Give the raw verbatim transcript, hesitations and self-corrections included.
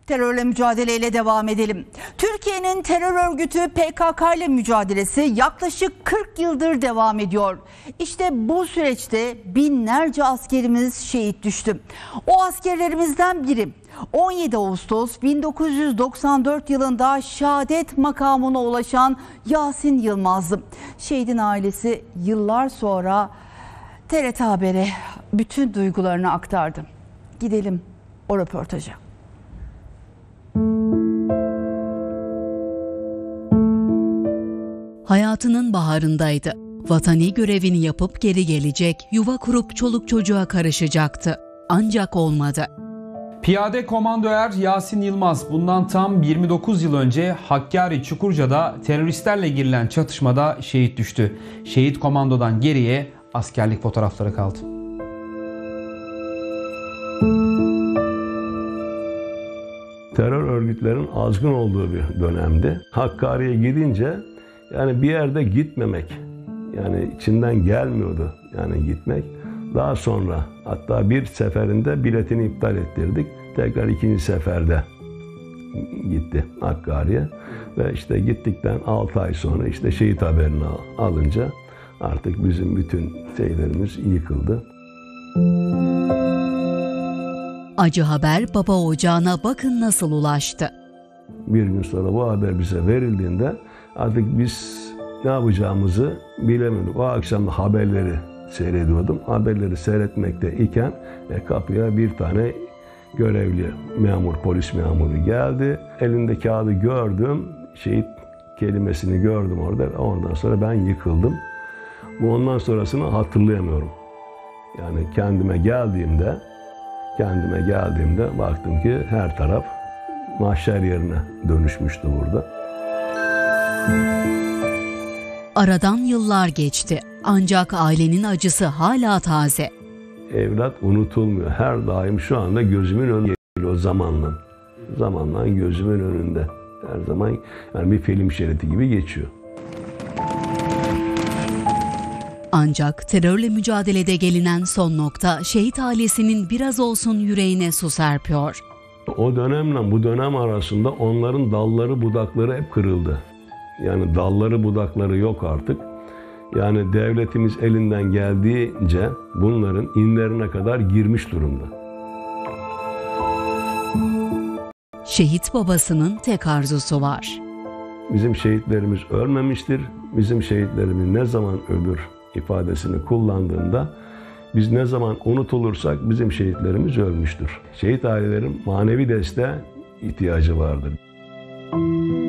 Terörle mücadeleyle devam edelim. Türkiye'nin terör örgütü P K K ile mücadelesi yaklaşık kırk yıldır devam ediyor. İşte bu süreçte binlerce askerimiz şehit düştü. O askerlerimizden biri on yedi Ağustos bin dokuz yüz doksan dört yılında şehadet makamına ulaşan Yasin Yılmaz'dı. Şehidin ailesi yıllar sonra T R T Haber'e bütün duygularını aktardı. Gidelim o röportaja. Hayatının baharındaydı. Vatani görevini yapıp geri gelecek, yuva kurup çoluk çocuğa karışacaktı. Ancak olmadı. Piyade Komando Er Yasin Yılmaz bundan tam yirmi dokuz yıl önce Hakkari Çukurca'da teröristlerle girilen çatışmada şehit düştü. Şehit komandodan geriye askerlik fotoğrafları kaldı. Terör örgütlerin azgın olduğu bir dönemdi. Hakkari'ye gidince yani bir yerde gitmemek, yani içinden gelmiyordu yani gitmek. Daha sonra hatta bir seferinde biletini iptal ettirdik. Tekrar ikinci seferde gitti Hakkari'ye. Ve işte gittikten altı ay sonra işte şehit haberini alınca artık bizim bütün şeylerimiz yıkıldı. Acı haber baba ocağına bakın nasıl ulaştı. Bir gün sonra bu haber bize verildiğinde artık biz ne yapacağımızı bilemiyorduk. O akşam da haberleri seyrediyordum. Haberleri seyretmekte iken e, kapıya bir tane görevli memur, polis memuru geldi. Elinde kağıdı gördüm. Şehit kelimesini gördüm orada. Ondan sonra ben yıkıldım. Bu ondan sonrasını hatırlayamıyorum. Yani kendime geldiğimde kendime geldiğimde baktım ki her taraf mahşer yerine dönüşmüştü burada. Aradan yıllar geçti. Ancak ailenin acısı hala taze. Evlat unutulmuyor. Her daim şu anda gözümün önünde geliyor zamanla. Zamanla gözümün önünde. Her zaman yani bir film şeridi gibi geçiyor. Ancak terörle mücadelede gelinen son nokta şehit ailesinin biraz olsun yüreğine su serpiyor. O dönemle bu dönem arasında onların dalları budakları hep kırıldı. Yani dalları budakları yok artık. Yani devletimiz elinden geldiğince bunların inlerine kadar girmiş durumda. Şehit babasının tek arzusu var. Bizim şehitlerimiz ölmemiştir. Bizim şehitlerimiz ne zaman ölür ifadesini kullandığında biz ne zaman unutulursak bizim şehitlerimiz ölmüştür. Şehit ailelerin manevi desteğe ihtiyacı vardır.